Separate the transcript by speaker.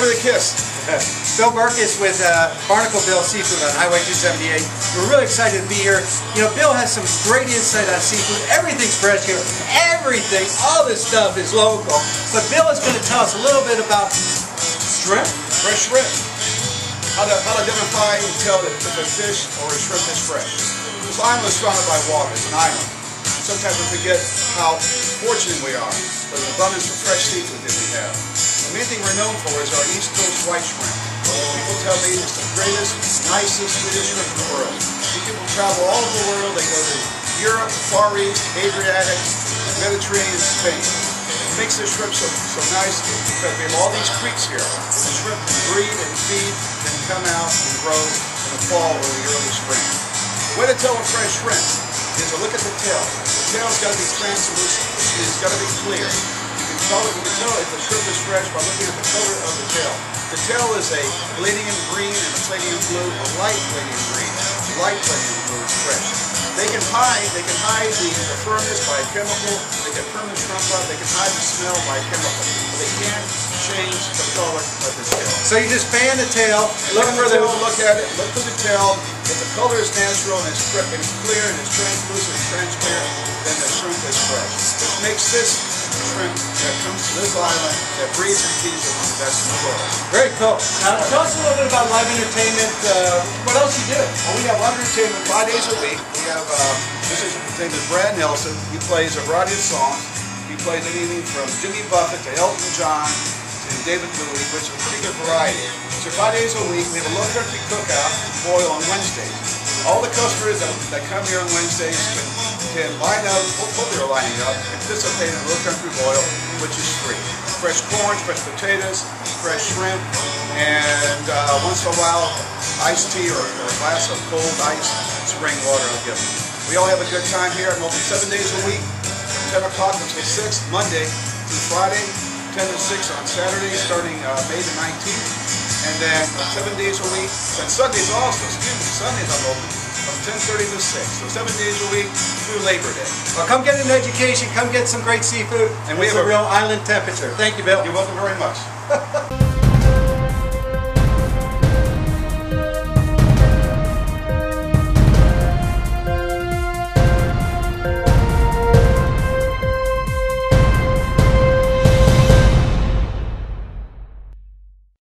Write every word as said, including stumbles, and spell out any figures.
Speaker 1: for the kiss.
Speaker 2: Bill Burkus with uh, Barnacle Bill Seafood on Highway two seventy-eight. We're really excited to be here. You know, Bill has some great insight on seafood. Everything's fresh here. Everything, all this stuff is local. But Bill is going to tell us a little bit about shrimp.
Speaker 1: Fresh shrimp. How to, how to identify and tell if a fish or a shrimp is fresh. This island is surrounded by water. It's an island. Sometimes we forget how fortunate we are for the abundance of fresh seafood that we have. The main thing we're known for is our East Coast white shrimp. People tell me it's the greatest, nicest, sweetest shrimp in the world. People travel all over the world. They go to Europe, Far East, Adriatic, Mediterranean, Spain. What makes this shrimp so, so nice is because we have all these creeks here. The shrimp can breed and feed and come out and grow in the fall or the early spring. The way to tell a fresh shrimp is to look at the tail. The tail's got to be translucent. It's got to be clear. You can tell it. You can tell if the shrimp is fresh by looking at the color of the tail. The tail is a palladium green and a palladium blue, a light palladium green, light palladium blue is fresh. They can hide. They can hide the, the firmness by a chemical. They can firm the shrimp up. They can hide the smell by a chemical. But they can't change the color of the tail.
Speaker 2: So you just fan the tail, look for the
Speaker 1: tail, look at it, look for the tail. If the color is natural and it's, and it's clear and it's translucent and transparent, then the shrimp is fresh. Which makes this shrimp that comes to this island that breeds and feeds one of the best in the world.
Speaker 2: Very cool. Now tell us a little bit about live entertainment. Uh, what else you do?
Speaker 1: Well, we have live entertainment five days a week. We have, uh, this is, his name is Brad Nelson. He plays a variety of songs. He plays anything from Jimmy Buffett to Elton John to David Bowie, which is a pretty good variety. So five days a week, we have a low country cookout and boil on Wednesdays. All the customers that, that come here on Wednesdays can, can line up, hopefully they're lining up, and participate in a low country boil, which is free. Fresh corn, fresh potatoes, fresh shrimp, and uh, once in a while, iced tea or, or a glass of cold ice spring water I'll give them. We all have a good time here. I'm open seven days a week, from ten o'clock until six, Monday through Friday, ten to six on Saturday, starting uh, May the nineteenth, and then seven days a week, and Sundays also, excuse me, Sundays I'm open from ten thirty to six, so seven days a week through Labor Day.
Speaker 2: Well, come get an education, come get some great seafood, and we have a real island temperature. Thank you, Bill.
Speaker 1: You're welcome very much.